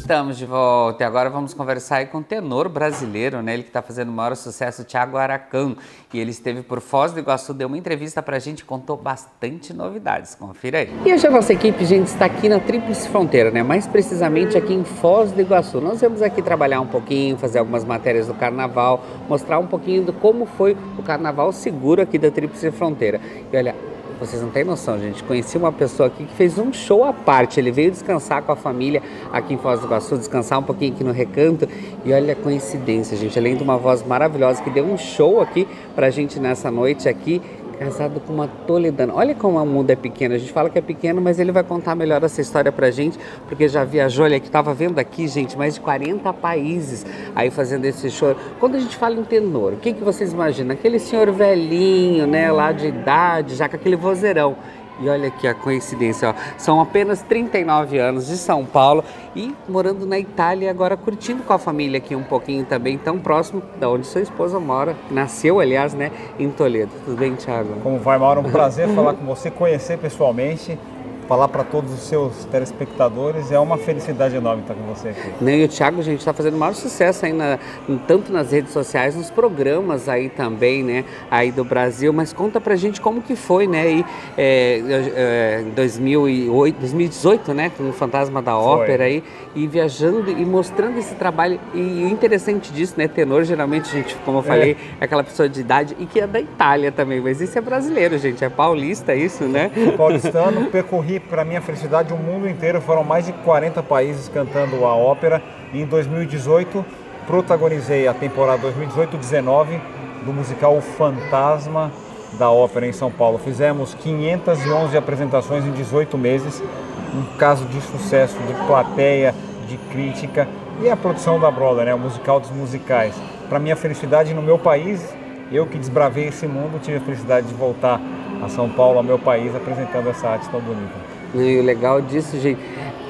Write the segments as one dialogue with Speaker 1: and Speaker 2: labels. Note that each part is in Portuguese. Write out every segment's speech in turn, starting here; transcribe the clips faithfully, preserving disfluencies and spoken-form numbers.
Speaker 1: Estamos de volta e agora vamos conversar aí com o tenor brasileiro, né? Ele que está fazendo o maior sucesso, Thiago Aracão. E ele esteve por Foz do Iguaçu, deu uma entrevista pra gente e contou bastante novidades. Confira aí. E hoje a nossa equipe, gente, está aqui na Tríplice Fronteira, né? Mais precisamente aqui em Foz do Iguaçu. Nós vamos aqui trabalhar um pouquinho, fazer algumas matérias do Carnaval, mostrar um pouquinho do como foi o Carnaval seguro aqui da Tríplice Fronteira. E olha, vocês não têm noção, gente. Conheci uma pessoa aqui que fez um show à parte. Ele veio descansar com a família aqui em Foz do Iguaçu, descansar um pouquinho aqui no Recanto. E olha a coincidência, gente. Além de uma voz maravilhosa, que deu um show aqui pra gente nessa noite aqui, casado com uma toledana. Olha como o mundo é pequeno. A gente fala que é pequeno, mas ele vai contar melhor essa história pra gente, porque já viajou, olha, que tava vendo aqui, gente, mais de quarenta países aí fazendo esse show. Quando a gente fala em tenor, o que que vocês imaginam? Aquele senhor velhinho, né, lá de idade, já com aquele vozeirão. E olha aqui a coincidência, ó. São apenas trinta e nove anos, de São Paulo e morando na Itália e agora curtindo com a família aqui um pouquinho também, tão próximo da onde sua esposa mora. Nasceu, aliás, né, em Toledo. Tudo bem, Thiago?
Speaker 2: Como vai, Mauro? Um prazer falar com você, conhecer pessoalmente, falar para todos os seus telespectadores. É uma felicidade enorme estar com você aqui.
Speaker 1: E o Thiago, gente, está fazendo o maior sucesso aí, na, tanto nas redes sociais, nos programas aí também, né, aí do Brasil. Mas conta pra gente como que foi, né, aí, é, é, em dois mil e oito, dois mil e dezoito, né, com o Fantasma da Ópera aí, e viajando e mostrando esse trabalho. E o interessante disso, né, tenor, geralmente, gente, como eu falei, é, é aquela pessoa de idade e que é da Itália também, mas isso é brasileiro, gente, é paulista isso, né?
Speaker 2: Paulistano, percorri para minha felicidade o mundo inteiro, foram mais de quarenta países cantando a ópera. E em dois mil e dezoito protagonizei a temporada dois mil e dezoito dezenove do musical O Fantasma da Ópera em São Paulo. Fizemos quinhentas e onze apresentações em dezoito meses, um caso de sucesso de plateia, de crítica, e a produção da Broadway, né, o musical dos musicais. Para minha felicidade no meu país, eu que desbravei esse mundo, tive a felicidade de voltar a São Paulo, ao meu país, apresentando essa arte tão bonita.
Speaker 1: E o legal disso, gente,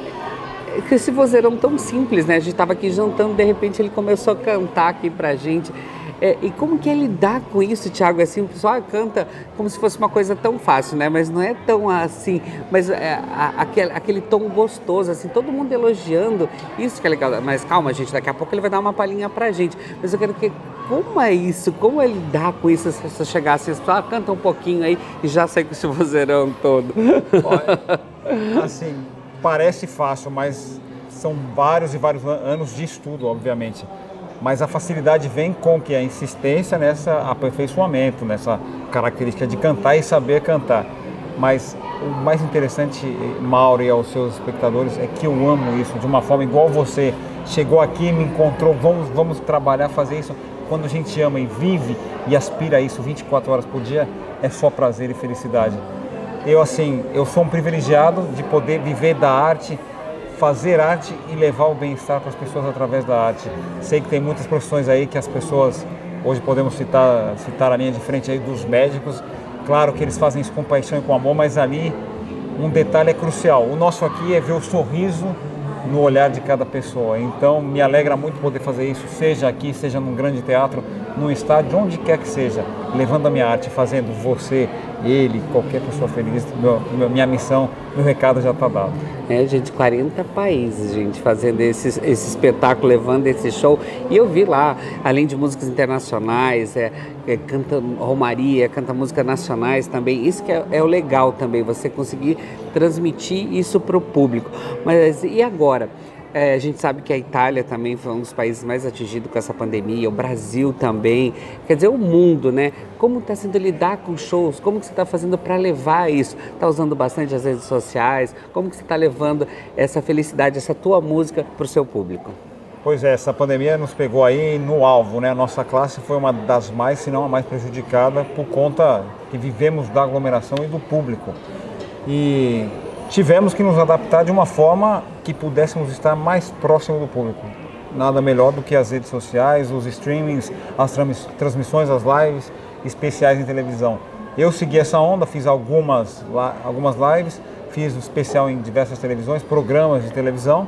Speaker 1: é que esse vozeirão tão simples, né? A gente estava aqui jantando, de repente ele começou a cantar aqui pra gente. É, e como que é lidar com isso, Thiago? Assim, o pessoal canta como se fosse uma coisa tão fácil, né? Mas não é tão assim. Mas é, a, aquele, aquele tom gostoso, assim, todo mundo elogiando. Isso que é legal. Mas calma, gente, daqui a pouco ele vai dar uma palhinha pra gente. Mas eu quero que... Como é isso? Como é lidar com isso? Se você chegar assim, ah, canta um pouquinho aí e já sai com esse vozeirão todo.
Speaker 2: Olha, assim, parece fácil, mas são vários e vários anos de estudo, obviamente. Mas a facilidade vem com que a insistência nessa aperfeiçoamento, nessa característica de cantar e saber cantar. Mas o mais interessante, Mauro, e aos seus espectadores, é que eu amo isso de uma forma igual você. Chegou aqui, me encontrou, vamos, vamos trabalhar, fazer isso. Quando a gente ama e vive e aspira a isso vinte e quatro horas por dia, é só prazer e felicidade. Eu, assim, eu sou um privilegiado de poder viver da arte, fazer arte e levar o bem-estar para as pessoas através da arte. Sei que tem muitas profissões aí que as pessoas, hoje podemos citar, citar a linha de frente aí dos médicos, claro que eles fazem isso com paixão e com amor, mas ali um detalhe é crucial. O nosso aqui é ver o sorriso no olhar de cada pessoa. Então me alegra muito poder fazer isso, seja aqui, seja num grande teatro, num estádio, onde quer que seja, levando a minha arte, fazendo você, ele, qualquer pessoa feliz. Meu, minha missão, meu recado já está dado.
Speaker 1: É, gente, quarenta países, gente, fazendo esse, esse espetáculo, levando esse show. E eu vi lá, além de músicas internacionais, é, é, canta romaria, canta músicas nacionais também. Isso que é, é o legal também, você conseguir transmitir isso para o público. Mas e agora? É, a gente sabe que a Itália também foi um dos países mais atingidos com essa pandemia, o Brasil também, quer dizer, o mundo, né? Como está sendo lidar com shows? Como que você está fazendo para levar isso? Está usando bastante as redes sociais? Como que você está levando essa felicidade, essa tua música para o seu público?
Speaker 2: Pois é, essa pandemia nos pegou aí no alvo, né? A nossa classe foi uma das mais, se não a mais prejudicada, por conta que vivemos da aglomeração e do público. E tivemos que nos adaptar de uma forma que pudéssemos estar mais próximo do público. Nada melhor do que as redes sociais, os streamings, as transmissões, as lives especiais em televisão. Eu segui essa onda, fiz algumas, algumas lives, fiz um especial em diversas televisões, programas de televisão.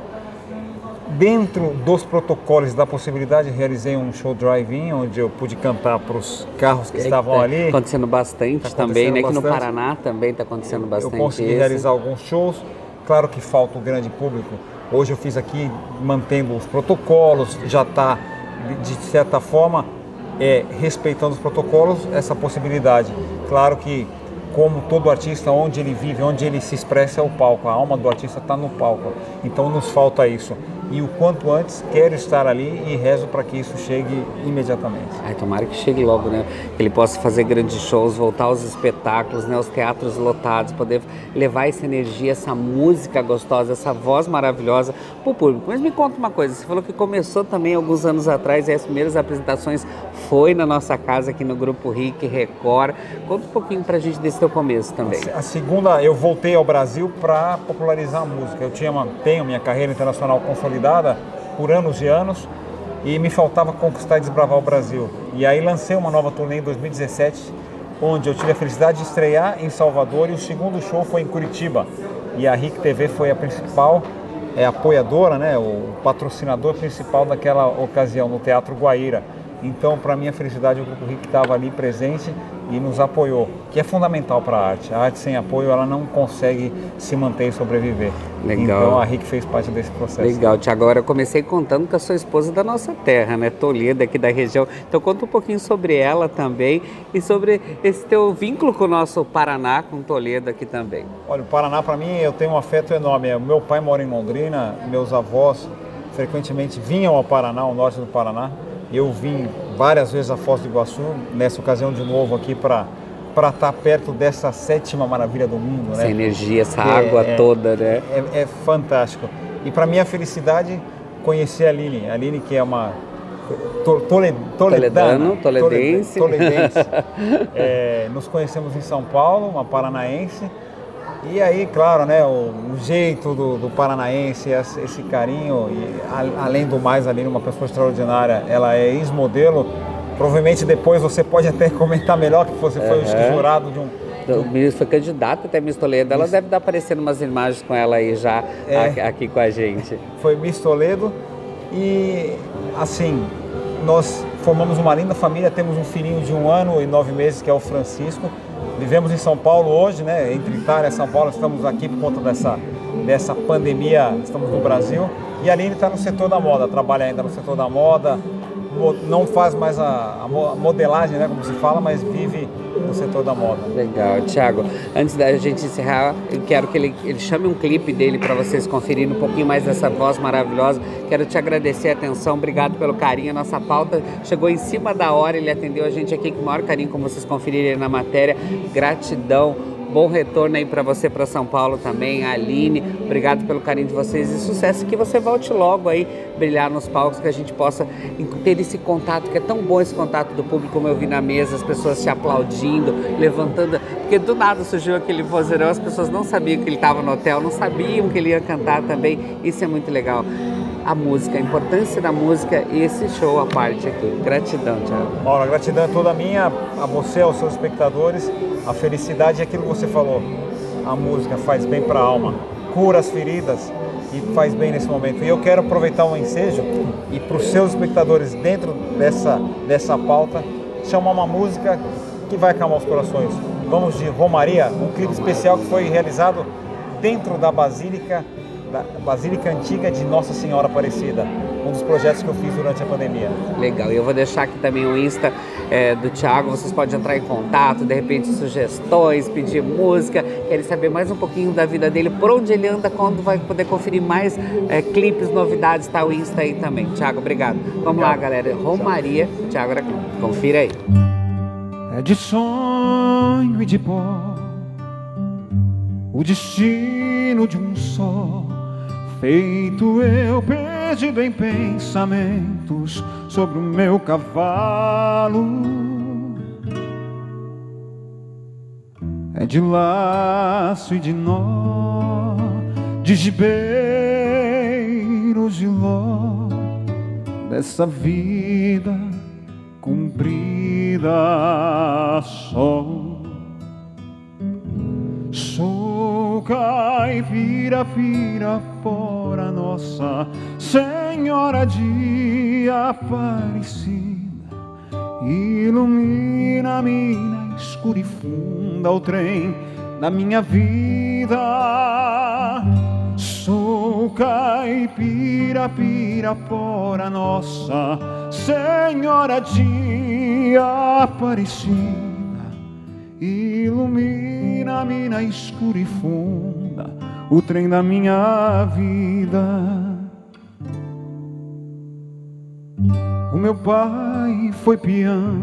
Speaker 2: Dentro dos protocolos da possibilidade, realizei um show drive-in, onde eu pude cantar para os carros que é, estavam
Speaker 1: tá
Speaker 2: ali.
Speaker 1: Acontecendo bastante tá também, né? Aqui no Paraná também está acontecendo bastante.
Speaker 2: Eu consegui
Speaker 1: isso.
Speaker 2: realizar alguns shows. Claro que falta o grande público, Hoje eu fiz aqui mantendo os protocolos, já está, de certa forma, é, respeitando os protocolos, essa possibilidade. Claro que, como todo artista, onde ele vive, onde ele se expressa é o palco, a alma do artista está no palco, então nos falta isso. E o quanto antes quero estar ali e rezo para que isso chegue imediatamente.
Speaker 1: Ai, tomara que chegue logo, né? Que ele possa fazer grandes shows, voltar aos espetáculos, né? Os teatros lotados, poder levar essa energia, essa música gostosa, essa voz maravilhosa para o público. Mas me conta uma coisa, você falou que começou também alguns anos atrás, e as primeiras apresentações foi na nossa casa aqui no Grupo Rick Record. Conta um pouquinho para a gente desse teu começo também.
Speaker 2: A segunda, eu voltei ao Brasil para popularizar a música. Eu tinha uma, tenho minha carreira internacional consolidada por anos e anos e me faltava conquistar e desbravar o Brasil. E aí lancei uma nova turnê em dois mil e dezessete, onde eu tive a felicidade de estrear em Salvador e o segundo show foi em Curitiba. E a Rick T V foi a principal é, apoiadora, né, o patrocinador principal daquela ocasião no Teatro Guaíra. Então, para minha felicidade, o Grupo Rick estava ali presente e nos apoiou, que é fundamental para a arte. A arte sem apoio, ela não consegue se manter e sobreviver.
Speaker 1: Legal.
Speaker 2: Então, a Rick fez parte desse processo.
Speaker 1: Legal, Thiago. Agora, eu comecei contando com a sua esposa da nossa terra, né? Toledo, aqui da região. Então, conta um pouquinho sobre ela também e sobre esse teu vínculo com o nosso Paraná, com Toledo aqui também.
Speaker 2: Olha, o Paraná, para mim, eu tenho um afeto enorme. Meu pai mora em Londrina, meus avós frequentemente vinham ao Paraná, ao norte do Paraná. Eu vim várias vezes a Foz do Iguaçu, nessa ocasião de novo aqui para para estar perto dessa sétima maravilha do mundo,
Speaker 1: essa
Speaker 2: né?
Speaker 1: energia, essa
Speaker 2: é,
Speaker 1: água
Speaker 2: é,
Speaker 1: toda, né?
Speaker 2: É, é fantástico. E para minha felicidade, conhecer a Aline. A Aline, que é uma to, tole, toledana,
Speaker 1: Toledano, toledense.
Speaker 2: toledense. É, nos conhecemos em São Paulo, uma paranaense. E aí, claro, né, o, o jeito do, do paranaense, esse, esse carinho, e a, além do mais, ali uma pessoa extraordinária, ela é ex-modelo. Provavelmente depois você pode até comentar melhor que você foi uhum. jurado de um...
Speaker 1: De um... Foi candidata até Miss Toledo, ela Miss... deve estar aparecendo umas imagens com ela aí já, é, aqui com a gente.
Speaker 2: Foi Miss Toledo e, assim, nós formamos uma linda família, temos um filhinho de um ano e nove meses que é o Francisco. Vivemos em São Paulo hoje, né? Entre Itália e São Paulo, estamos aqui por conta dessa, dessa pandemia, estamos no Brasil. E a Aline está no setor da moda, trabalha ainda no setor da moda, não faz mais a, a modelagem, né, como se fala, mas vive no setor da moda.
Speaker 1: Legal, Thiago. Antes da gente encerrar, eu quero que ele, ele chame um clipe dele para vocês conferirem um pouquinho mais dessa voz maravilhosa. Quero te agradecer a atenção, obrigado pelo carinho. A nossa pauta chegou em cima da hora, ele atendeu a gente aqui com o maior carinho, como vocês conferirem na matéria. Gratidão. Bom retorno aí para você, para São Paulo também, a Aline, obrigado pelo carinho de vocês e sucesso, que você volte logo aí, brilhar nos palcos, que a gente possa ter esse contato, que é tão bom esse contato do público, como eu vi na mesa, as pessoas te aplaudindo, levantando, porque do nada surgiu aquele vozeirão, as pessoas não sabiam que ele estava no hotel, não sabiam que ele ia cantar também, isso é muito legal. A música, a importância da música e esse show à parte aqui. Gratidão, Thiago.
Speaker 2: Mauro, a gratidão é toda minha, a você, aos seus espectadores. A felicidade é aquilo que você falou. A música faz bem para a alma, cura as feridas e faz bem nesse momento. E eu quero aproveitar o ensejo e para os seus espectadores, dentro dessa, dessa pauta, chamar uma música que vai acalmar os corações. Vamos de Romaria, um clipe especial que foi realizado dentro da Basílica da Basílica Antiga de Nossa Senhora Aparecida, um dos projetos que eu fiz durante a pandemia.
Speaker 1: Legal, e eu vou deixar aqui também o Insta é, do Thiago, vocês podem entrar em contato, de repente sugestões, pedir música, querem saber mais um pouquinho da vida dele, por onde ele anda, quando vai poder conferir mais é, clipes, novidades, tá o Insta aí também. Thiago, obrigado. Vamos obrigado. lá, galera, Romaria, Thiago Aracão, confira aí.
Speaker 3: É de sonho e de pó, o destino de um só, feito eu perdido em pensamentos sobre o meu cavalo. É de laço e de nó, de gibeiros de ló, dessa vida cumprida só. Sou caipira, pirapora, Nossa Senhora de Aparecida, ilumina-me na escura e funda o trem da minha vida. Sou caipira, Pirapora, Nossa Senhora de Aparecida, ilumina-me na escura e funda o trem da minha vida. O meu pai foi peão,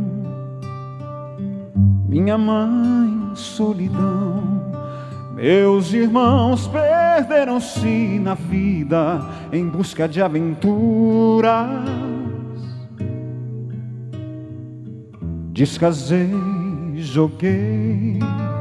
Speaker 3: minha mãe solidão, meus irmãos perderam-se na vida em busca de aventuras. Descasei, joguei,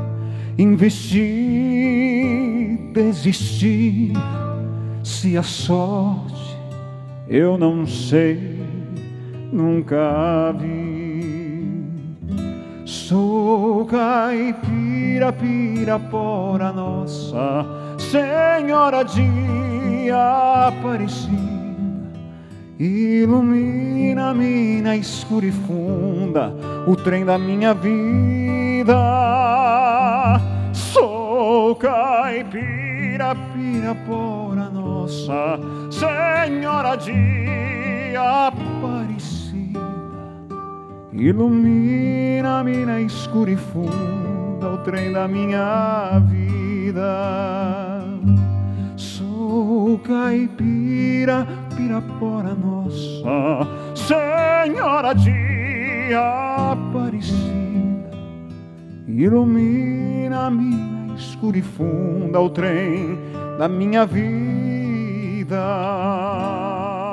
Speaker 3: investi, desisti. Se a sorte eu não sei, nunca vi. Sou caipira, Pirapora, Nossa Senhora de Aparecida, ilumina-me na escura e funda o trem da minha vida. Sou caipira, Pirapora, Nossa Senhora de Aparecida, ilumina-me na escura e funda o trem da minha vida. Sou caipira, Pirapora, Nossa Senhora de Aparecida, ilumina-me na escura e funda o trem da minha vida.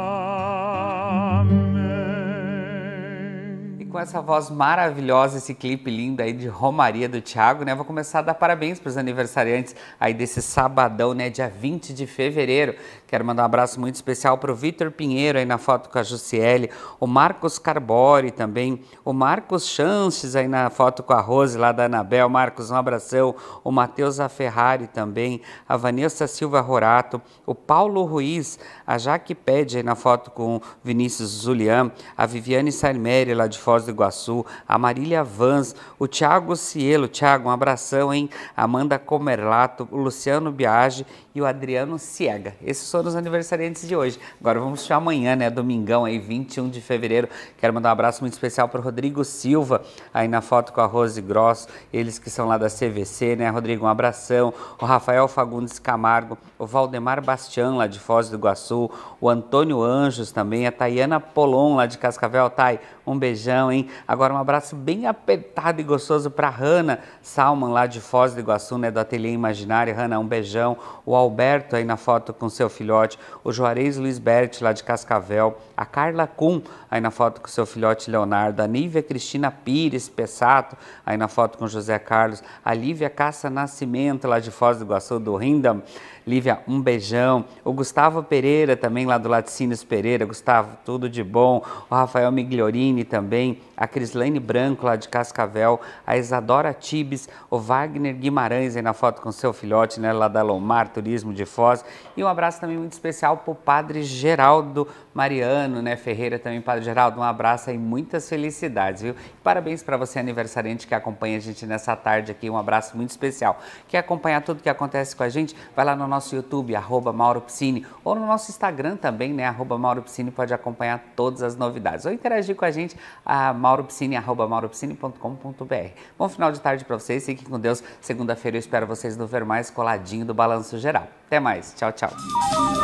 Speaker 1: Com essa voz maravilhosa, esse clipe lindo aí de Romaria do Thiago, né? Vou começar a dar parabéns para os aniversariantes aí desse sabadão, né? Dia vinte de fevereiro. Quero mandar um abraço muito especial para o Vitor Pinheiro aí na foto com a Jussiele, o Marcos Carbori também, o Marcos Chanches aí na foto com a Rose lá da Anabel. Marcos, um abração. O Matheus Aferrari também, a Vanessa Silva Rorato, o Paulo Ruiz, a Jaque Pede aí na foto com o Vinícius Zulian, a Viviane Salmeri lá de Foz do Iguaçu, a Marília Vans, o Thiago Cielo. Thiago, um abração, hein? Amanda Comerlato, o Luciano Biagi e o Adriano Ciega. Esses foram os aniversariantes de hoje. Agora vamos para amanhã, né? Domingão aí, vinte e um de fevereiro. Quero mandar um abraço muito especial para o Rodrigo Silva, aí na foto com a Rose Gross, eles que são lá da C V C, né? Rodrigo, um abração. O Rafael Fagundes Camargo, o Valdemar Bastian, lá de Foz do Iguaçu, o Antônio Anjos também, a Tayana Polon, lá de Cascavel. Thay, um beijão, hein? Agora um abraço bem apertado e gostoso para Hanna Salman, lá de Foz do Iguaçu, né? Do Ateliê Imaginário. Hanna, um beijão. O Alberto aí na foto com seu filhote, o Juarez Luiz Berti, lá de Cascavel, a Carla Kuhn, aí na foto com seu filhote Leonardo, a Nívia Cristina Pires Pessato, aí na foto com José Carlos, a Lívia Caça Nascimento, lá de Foz do Iguaçu, do Rindam. Lívia, um beijão. O Gustavo Pereira também, lá do Laticínios Pereira. Gustavo, tudo de bom. O Rafael Migliorini também, a Crislane Branco, lá de Cascavel, a Isadora Tibes, o Wagner Guimarães, aí na foto com seu filhote, né, lá da Lomar Turismo de Foz. E um abraço também muito especial para o Padre Geraldo Mariano, né, Ferreira também. Padre Geraldo, um abraço e muitas felicidades, viu? Parabéns para você, aniversariante, que acompanha a gente nessa tarde aqui. Um abraço muito especial. Quer acompanhar tudo que acontece com a gente? Vai lá no nosso YouTube, arroba Mauro Piscine, ou no nosso Instagram também, né, arroba Mauro Piscine, pode acompanhar todas as novidades. Ou interagir com a gente, a Mauro Piscine, arroba mauro piscine ponto com ponto br. Bom final de tarde para vocês, fiquem com Deus. Segunda-feira eu espero vocês no Ver Mais coladinho do Balanço Geral. Até mais, tchau, tchau.